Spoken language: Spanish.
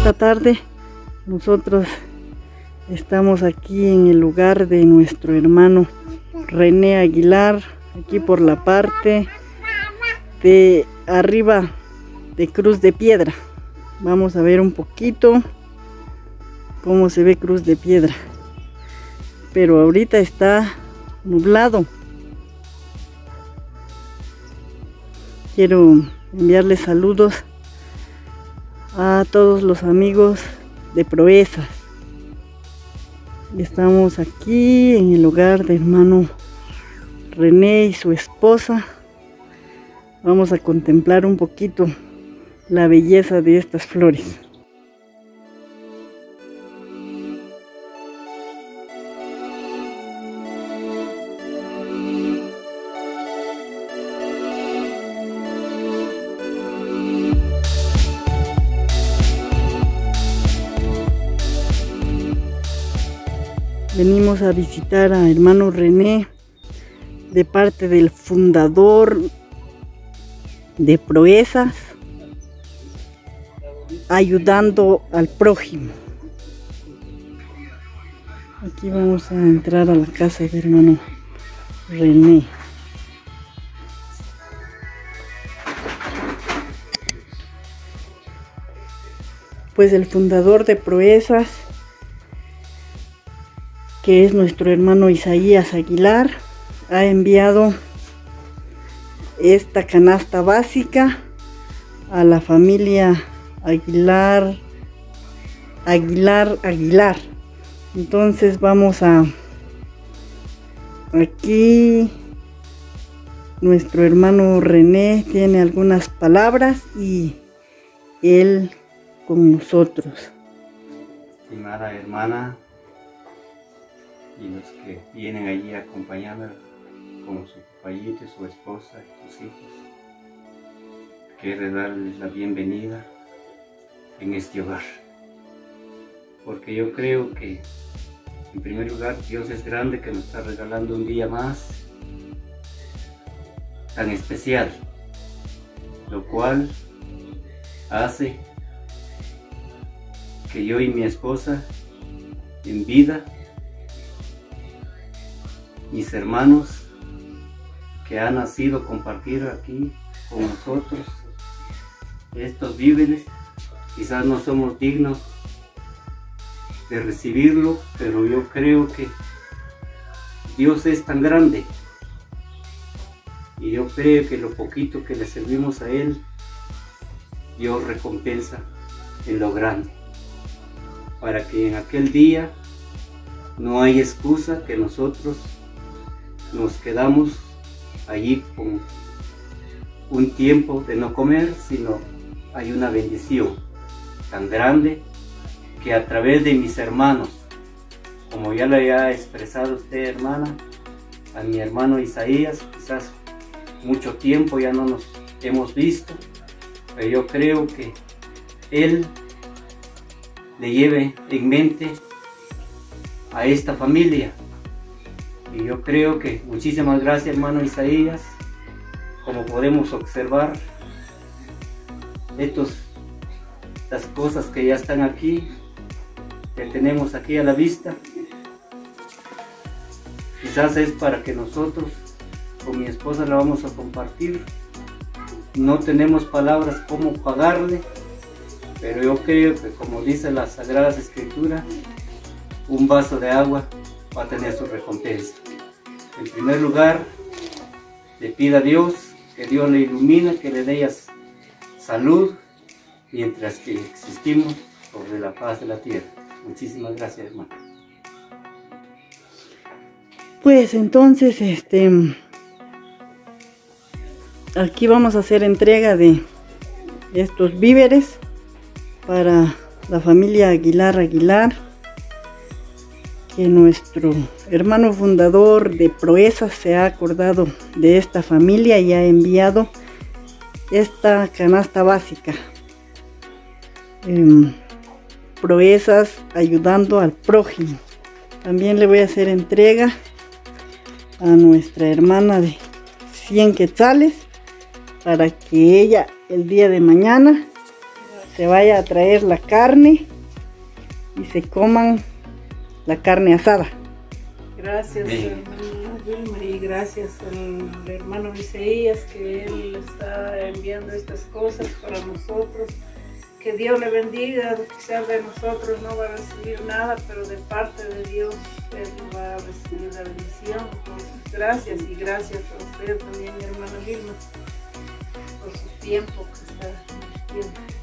esta tarde nosotros estamos aquí en el lugar de nuestro hermano René Aguilar, aquí por la parte de arriba de Cruz de Piedra. Vamos a ver un poquito cómo se ve Cruz de Piedra, pero ahorita está nublado. Quiero enviarles saludos a todos los amigos de Proezas. Estamos aquí en el hogar de hermano René y su esposa. Vamos a contemplar un poquito la belleza de estas flores. Venimos a visitar a hermano René de parte del fundador de Proezas, ayudando al prójimo. Aquí vamos a entrar a la casa de hermano René. Pues el fundador de Proezas, que es nuestro hermano Isaías Aguilar, ha enviado esta canasta básica a la familia Aguilar. Entonces vamos a aquí nuestro hermano René tiene algunas palabras y él con nosotros. Estimada hermana, y los que vienen allí a acompañarla, como su papayito, su esposa y sus hijos, quiero darles la bienvenida en este hogar, porque yo creo que en primer lugar Dios es grande, que nos está regalando un día más tan especial, lo cual hace que yo y mi esposa en vida, mis hermanos que han nacido compartir aquí con nosotros estos víveres, quizás no somos dignos de recibirlo, pero yo creo que Dios es tan grande y yo creo que lo poquito que le servimos a Él, Dios recompensa en lo grande, para que en aquel día no hay excusa que nosotros nos quedamos allí con un tiempo de no comer, sino hay una bendición tan grande que a través de mis hermanos, como ya le ha expresado usted, hermana, a mi hermano Isaías, quizás mucho tiempo ya no nos hemos visto, pero yo creo que él le lleve en mente a esta familia. Y yo creo que muchísimas gracias, hermano Isaías. Como podemos observar, estas cosas que ya están aquí, que tenemos aquí a la vista, quizás es para que nosotros con mi esposa la vamos a compartir. No tenemos palabras cómo pagarle, pero yo creo que, como dice las Sagradas Escrituras, un vaso de agua va a tener su recompensa. En primer lugar, le pido a Dios que Dios le ilumine, que le dé salud, mientras que existimos sobre la faz de la tierra. Muchísimas gracias, hermano. Pues entonces, aquí vamos a hacer entrega de estos víveres para la familia Aguilar, que nuestro hermano fundador de Proezas se ha acordado de esta familia y ha enviado esta canasta básica. Proezas ayudando al prójimo. También le voy a hacer entrega a nuestra hermana de 100 quetzales para que ella el día de mañana se vaya a traer la carne y se coman la carne asada. Gracias, hermano Wilmer, y gracias al hermano Isaías, que él está enviando estas cosas para nosotros. Que Dios le bendiga, quizás de nosotros no va a recibir nada, pero de parte de Dios él va a recibir la bendición. Entonces, gracias, y gracias a usted también, hermano Wilmer, por su tiempo que está invirtiendo.